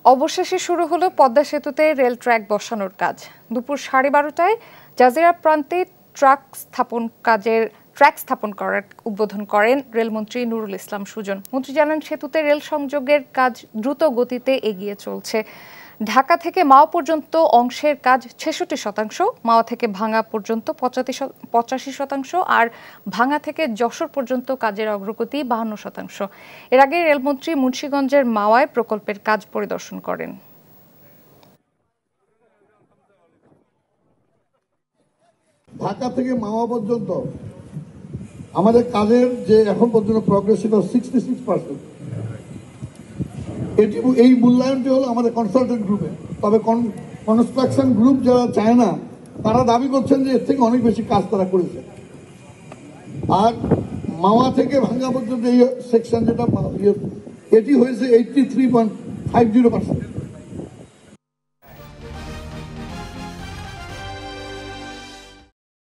অবশেষে শুরু হলো পদ্মা সেতুতে রেল ট্র্যাক বসানোর কাজ। দুপুর 12:30টায় জাজিরা প্রান্তে ট্র্যাক স্থাপন করার উদ্বোধন করেন রেলমন্ত্রী নুরুল ইসলাম সুজন। মন্ত্রী জানান, সেতুতে রেল সংযোগের কাজ দ্রুত গতিতে এগিয়ে চলছে। ঢাকা থেকে মাওয়া পর্যন্ত অংশের কাজ 66%, মাওয়া থেকে ভাঙ্গা পর্যন্ত 85%, আর ভাঙ্গা থেকে যশোর পর্যন্ত কাজের অগ্রগতি 52%। এর আগে রেলমন্ত্রী মুন্সিগঞ্জের মাওয়ায় প্রকল্পের কাজ পরিদর্শন করেন। ঢাকা থেকে মাওয়া পর্যন্ত আমাদের কাজের যে এখন পর্যন্ত প্রগ্রেস ছিল 66%। এই মূল্যায়নটি হলো আমাদের কনসালটেন্ট গ্রুপে। তবে কনস্ট্রাকশন গ্রুপ যারা চায় না, তারা দাবি করছেন যে এর থেকে অনেক বেশি কাজ তারা করেছে। আর মাওয়া থেকে ভাঙ্গা পর্যন্ত এই সেকশন যেটা এটি হয়েছে 83.50%।